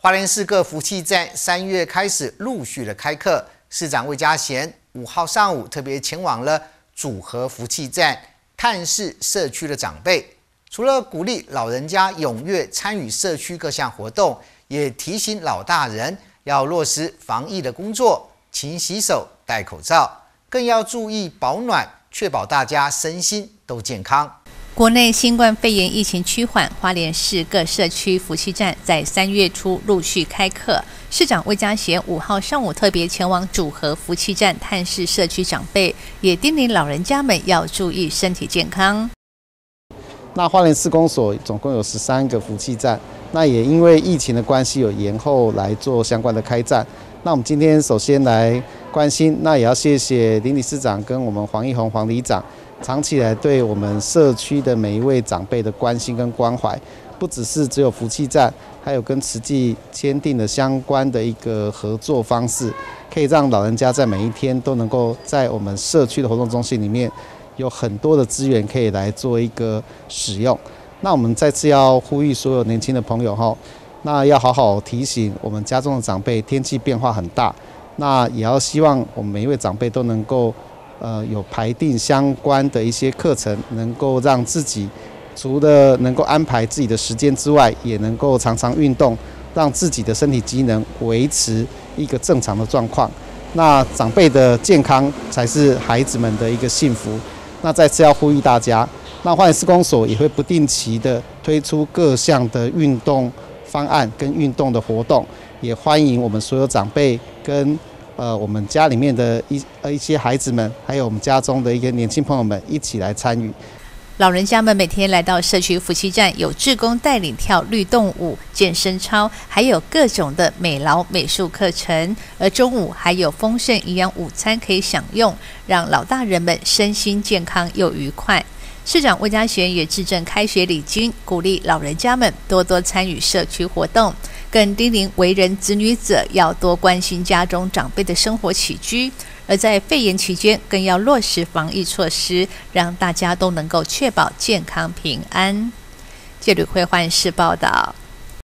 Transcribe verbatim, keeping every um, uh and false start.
花莲市各福气站三月开始陆续的开课，市长魏家贤五号上午特别前往了组合福气站，探视社区的长辈。除了鼓励老人家踊跃参与社区各项活动，也提醒老大人要落实防疫的工作，勤洗手、戴口罩，更要注意保暖，确保大家身心都健康。 国内新冠肺炎疫情趋缓，花莲市各社区福气站在三月初陆续开课。市长魏家贤五号上午特别前往组合福气站探视社区长辈，也叮咛老人家们要注意身体健康。 那花莲市公所总共有十三个福气站，那也因为疫情的关系有延后来做相关的开站。那我们今天首先来关心，那也要谢谢林理事长跟我们黄义宏黄里长长期以来对我们社区的每一位长辈的关心跟关怀，不只是只有福气站，还有跟慈济签订的相关的一个合作方式，可以让老人家在每一天都能够在我们社区的活动中心里面有很多的资源可以来做一个使用。那我们再次要呼吁所有年轻的朋友哈，那要好好提醒我们家中的长辈，天气变化很大，那也要希望我们每一位长辈都能够呃有排定相关的一些课程，能够让自己除了能够安排自己的时间之外，也能够常常运动，让自己的身体机能维持一个正常的状况。那长辈的健康才是孩子们的一个幸福。那再次要呼吁大家，那花莲市公所也会不定期的推出各项的运动方案跟运动的活动，也欢迎我们所有长辈跟呃我们家里面的一呃一些孩子们，还有我们家中的一个年轻朋友们一起来参与。 老人家们每天来到社区福气站，有志工带领跳律动舞、健身操，还有各种的美劳美术课程。而中午还有丰盛营养午餐可以享用，让老大人们身心健康又愉快。市长魏家贤也致赠开学礼金，鼓励老人家们多多参与社区活动，更叮咛为人子女者要多关心家中长辈的生活起居。而在肺炎期间，更要落实防疫措施，让大家都能够确保健康平安。纪律会换视报道。